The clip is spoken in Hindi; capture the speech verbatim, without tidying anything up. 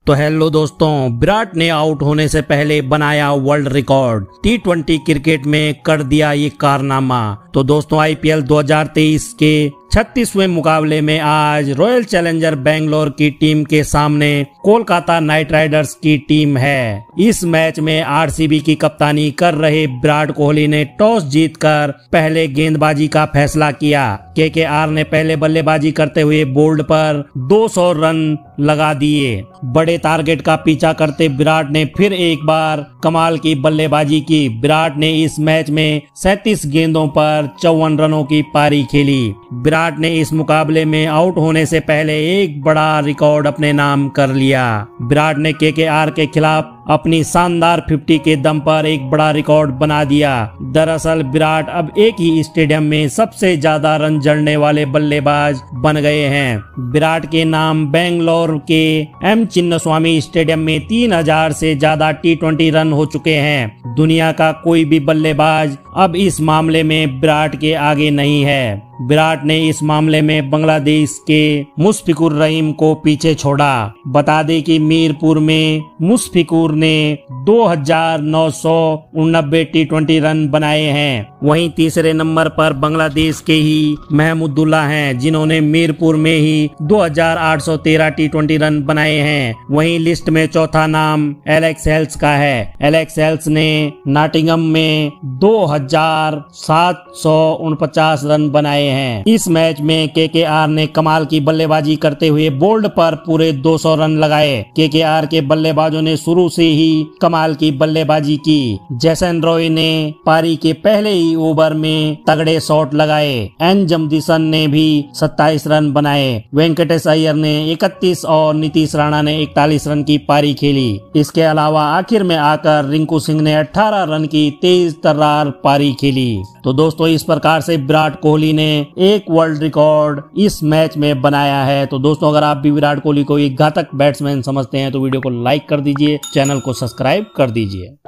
तो हेलो दोस्तों, विराट ने आउट होने से पहले बनाया world record. T twenty cricket में कर दिया ये कारनामा। तो दोस्तों आईपीएल दो हज़ार तेईस के छत्तीसवें मुकाबले में आज रॉयल चैलेंजर बेंगलोर की टीम के सामने कोलकाता नाइट राइडर्स की टीम है। इस मैच में आरसीबी की कप्तानी कर रहे विराट कोहली ने टॉस जीतकर पहले गेंदबाजी का फैसला किया। केकेआर ने पहले बल्लेबाजी करते हुए बोल्ड पर दो सौ रन लगा दिए। बड़े टारगेट का पीछा करते विराट ने फिर एक बार कमाल की बल्लेबाजी की। विराट ने इस मैच में सैंतीस गेंदों पर चौवन रनों की पारी खेली। विराट ने इस मुकाबले में आउट होने से पहले एक बड़ा रिकॉर्ड अपने नाम कर लिया। विराट ने केकेआर के खिलाफ अपनी शानदार पचास के दम पर एक बड़ा रिकॉर्ड बना दिया। दरअसल विराट अब एक ही स्टेडियम में सबसे ज्यादा रन जड़ने वाले बल्लेबाज बन गए हैं। विराट के नाम बेंगलोर के एम चिन्नस्वामी स्टेडियम में तीन हज़ार से ज्यादा टी ट्वेंटी रन हो चुके हैं। दुनिया का कोई भी बल्लेबाज अब इस मामले में विराट के आगे नहीं है। विराट ने इस मामले में बांग्लादेश के मुशफिकुर रहीम को पीछे छोड़ा। बता दें कि मीरपुर में मुशफिकुर ने दो हज़ार नौ सौ उननबे टी ट्वेंटी रन बनाए हैं। वहीं तीसरे नंबर पर बांग्लादेश के ही महमूदुल्लाह हैं, जिन्होंने मीरपुर में ही दो हज़ार आठ सौ तेरह टी ट्वेंटी रन बनाए हैं। वहीं लिस्ट में चौथा नाम एलेक्स हेल्स का है। एलेक्स हेल्स ने नॉटिंघम में दो हज़ार सात सौ उनपचास रन बनाए हैं। इस मैच में केकेआर ने कमाल की बल्लेबाजी करते हुए बोल्ड पर पूरे दो सौ रन लगाए। केकेआर के बल्लेबाजों ने शुरू से ही कमाल की बल्लेबाजी की। जैसन रॉय ने पारी के पहले ही ओवर में तगड़े शॉट लगाए। एन जमदिसन ने भी सत्ताईस रन बनाए। वेंकटेश अय्यर ने इकतीस और नीतीश राणा ने इकतालीस रन की पारी खेली। इसके अलावा आखिर में आकर रिंकू सिंह ने अठारह रन की तेज तर्रार पारी खेली। तो दोस्तों इस प्रकार से विराट कोहली ने एक वर्ल्ड रिकॉर्ड इस मैच में बनाया है। तो दोस्तों अगर आप भी विराट कोहली को एक घातक बैट्समैन समझते हैं तो वीडियो को लाइक कर दीजिए, चैनल को सब्सक्राइब कर दीजिए।